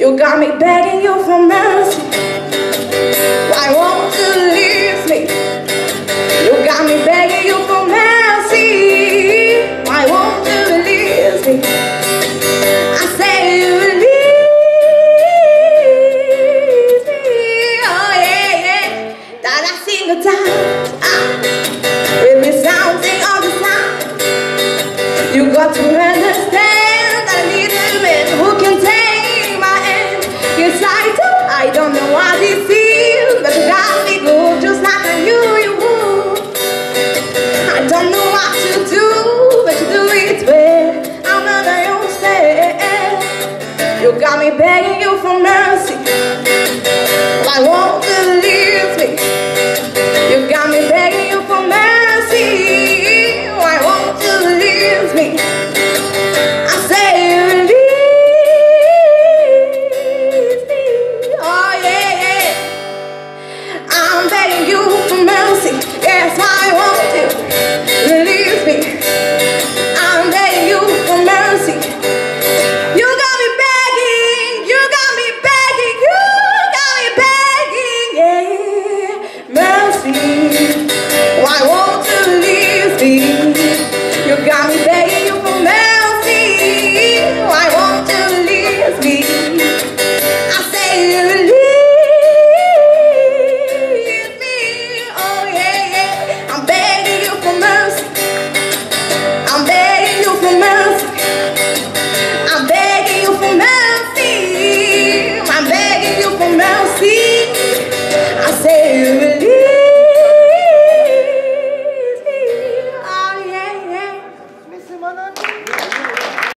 You got me begging you for mercy. Why won't you leave me? You got me begging you for mercy. Why won't you release me? I say you release me. Oh yeah, yeah. That I sing the time. With me sounding all the time. You got to understand I need a man who can take my hand. Yes I do. I don't know what it feels, but you got me good just like I knew you would. I don't know what to do, but you do it well. I'm under your spell. You got me begging you for mercy. Why won't you leave me? You got me begging